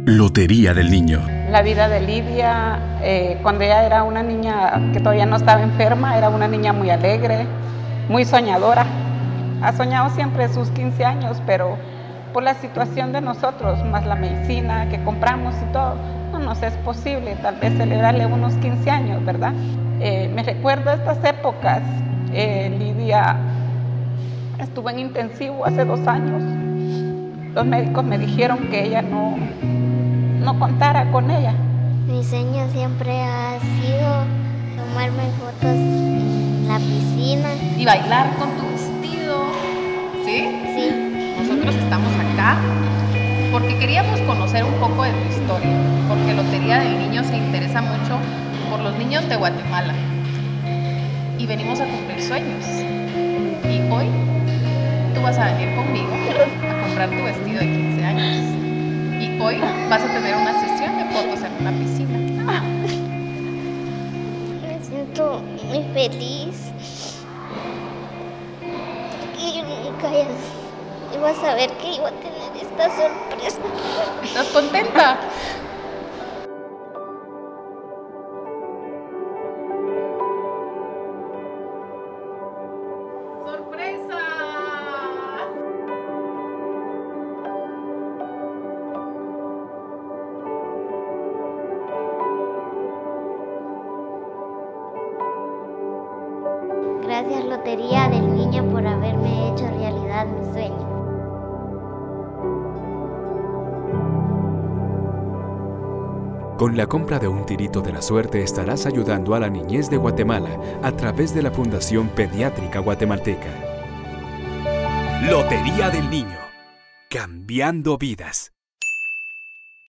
Lotería del Niño. La vida de Lidia, cuando ella era una niña que todavía no estaba enferma, era una niña muy alegre, muy soñadora. Ha soñado siempre sus 15 años, pero por la situación de nosotros, más la medicina que compramos y todo, no nos es posible tal vez celebrarle unos 15 años, ¿verdad? Me recuerdo estas épocas. Lidia estuvo en intensivo hace 2 años. Los médicos me dijeron que ella no contara con ella. Mi sueño siempre ha sido tomarme fotos en la piscina. Y bailar con tu vestido, ¿sí? Sí. Nosotros estamos acá porque queríamos conocer un poco de tu historia, porque Lotería del Niño se interesa mucho por los niños de Guatemala. Y venimos a cumplir sueños. Y hoy tú vas a venir conmigo a comprar tu vestido de 15 años. Y hoy vas a tener una sesión de fotos en una piscina. Me siento muy feliz. Porque yo nunca iba a saber que iba a tener esta sorpresa. ¿Estás contenta? ¡Sorpresa! Gracias, Lotería del Niño, por haberme hecho realidad mi sueño. Con la compra de un tirito de la suerte estarás ayudando a la niñez de Guatemala a través de la Fundación Pediátrica Guatemalteca. Lotería del Niño. Cambiando vidas.